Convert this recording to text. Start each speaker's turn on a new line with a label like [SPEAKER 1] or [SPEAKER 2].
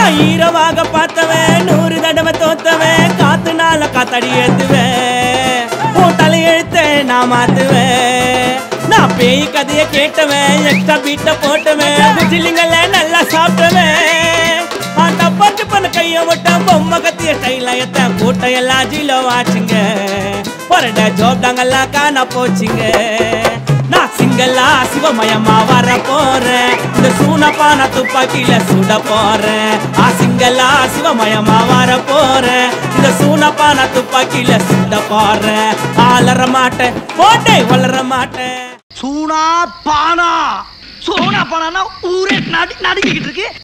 [SPEAKER 1] ஈரமாக பார்த்தவன் 100 தடவை தோத்தவன் காத்துனால காத்தாடி ஏத்துவேன் உன் தலையெழுத்த நான் மாத்துவேன் நான் பேய் கதைய கேட்டவன் எக்ஸ்ட்ரா பீட்ட போட்டவன் விஜிலிங்கள நல்லா சாப்பிட்டவன் டப்பாட்டு பண்ண கைய விட்டான் பொம்மை கத்திய ஸ்டைலாயத்த கூட்டையெல்லாம் ஜீலோ வாச்சுங்க பொரட ஜோப்டாங்கெல்லாம் காண போச்சுங்க நான் சிங்கல்லா சிவமயமா வர போறேன் இந்த சூனப்பான துப்பாக்கியில சுட போறேன் சிங்கல்லா சிவமயமா வர போறேன் இந்த சூனப்பான துப்பாக்கியில சுட போறேன் ஆளற மாட்டேன் போட்டே வளர மாட்டேன்
[SPEAKER 2] சூனா பானா ஊரே நடுக்கிட்டு இருக்கு